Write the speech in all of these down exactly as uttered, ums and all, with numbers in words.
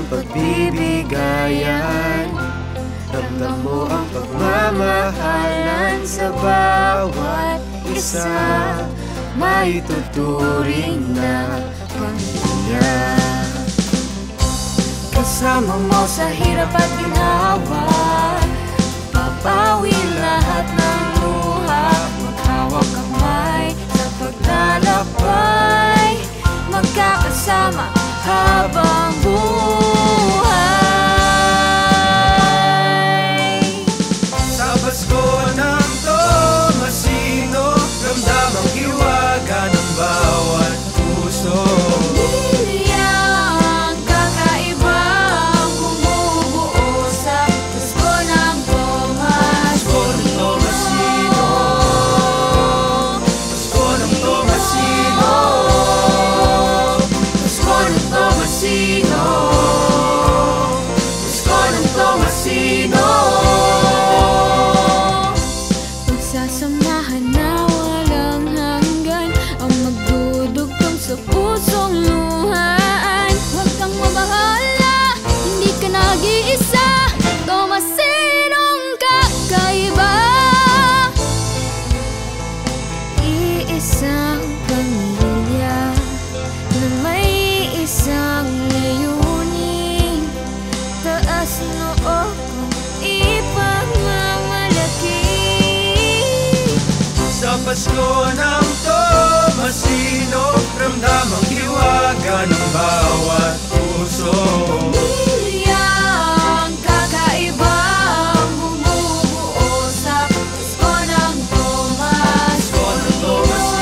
pagbibigayan. Ramdam mo ang pagmamahalan sa bawat isa, may tuturing na pamilya. Kasama mo sa hirap at ginawa, papawi lahat ng luha. Maghawak kamay sa paglalakbay, magkakasama habang buhay. Sa Pasko ng Tomasino, ramdam ang hiwaga ng bawat puso. Pamilyang kakaibang bumubuo sa Pasko ng Tomasino. Pasko ng Tomasino, Pasko ng Tomasino, Pasko ng Tomasino. Pagsasamahan na walang hanggan, ang magdudugtong sa pusong luhaan. Huwag kang mabahala, hindi ka nag-iisa. Tomasinong kakaiba, iisang pamilya na may isang layunin. Taas noo kong ipagmamalaki. sa Pasko ng Tomasino, ramdam ang hiwaga ng bawat puso. Pamilyang kakaibang bumubuo sa Pasko ng Tomasino.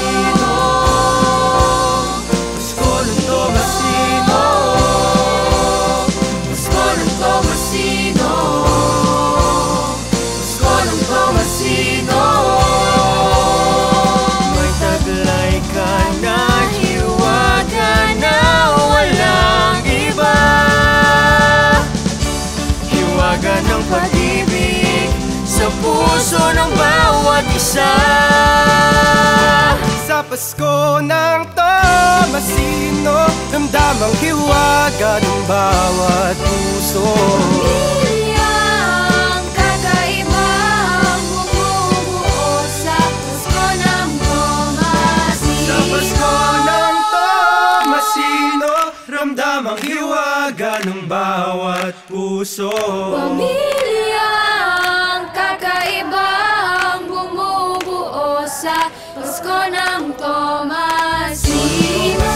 Pasko ng Tomasino, Pasko ng Tomasino, Pasko ng Tomasino. may taglay ka na hiwaga na walang iba. Hiwaga ng pag-ibig sa puso ng bawat isa. Sa Pasko ng Tomasino, ramdam ang hiwaga ng bawat puso. Pamilyang kakaibang bumubuo sa Pasko ng Tomasino. Sa Pasko ng Tomasino, ramdam ang hiwaga ng bawat puso. Pamilyang kakaibang bumubuo sa Pasko ng Tomasino.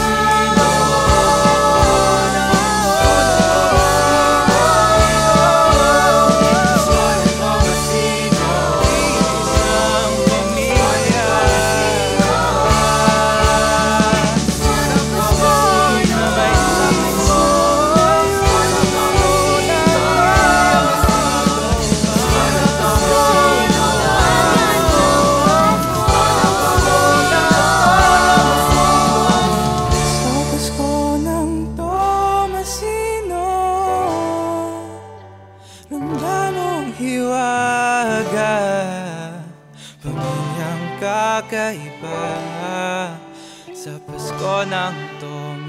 Ramdam ang hiwaga, pamilyang kakaiba sa Pasko ng Tomasino.